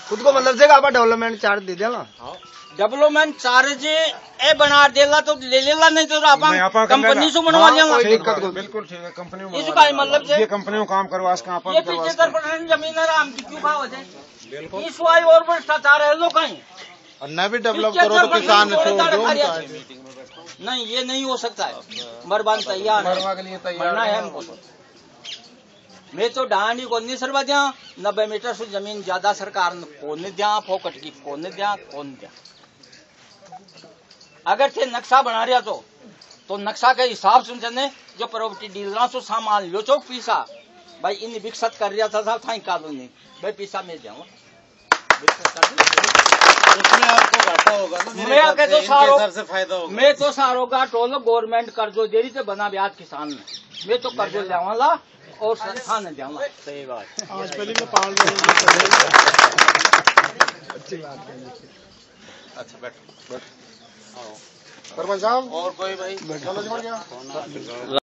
खुद को मतलब जगह पर डेवलपमेंट चार्ज दे देना। डेवलपमेंट चार्ज ए बना देला तो ले लेला, नहीं तो आप कंपनी से बनवा लेंगे। बिल्कुल ठीक है, कंपनी में इसका मतलब से ये कंपनी में काम करवा के आप ये 75% जमीन आराम की क्यों भाव है? इस वाई और भ्रष्टाचार है लोग कहीं और न भी डेवलप करो तो किसान छोड़ दो। नहीं, ये नहीं हो सकता है। मरबान तैयार है, मरना है हमको। मैं तो डांडी को नहीं सरवा दिया, 90 मीटर से जमीन ज्यादा सरकार ने कौन दिया, फोकट की कौन दिया, कौन दिया। अगर थे नक्शा बना रहा तो नक्शा के हिसाब से जने जो प्रॉपर्टी डीलर से सामान लो चौक पीसा भाई इन विकसित कर रहा था था कॉलोनी भाई पीसा मिल जाऊँ उसमें आपको घाटा होगा ना, मैं तो सारो से फायदा होगा। मैं तो सारो का टोल गवर्नमेंट कर्जो दे रही थे बना ब्याज किसान ने, मैं तो कर्जो लेवाला और संस्थान ने जाऊंगा। सही बात। आज पहले में पाल रहे अच्छा बैठो सरपंच साहब और कोई भाई चलो जी, बढ़ गया।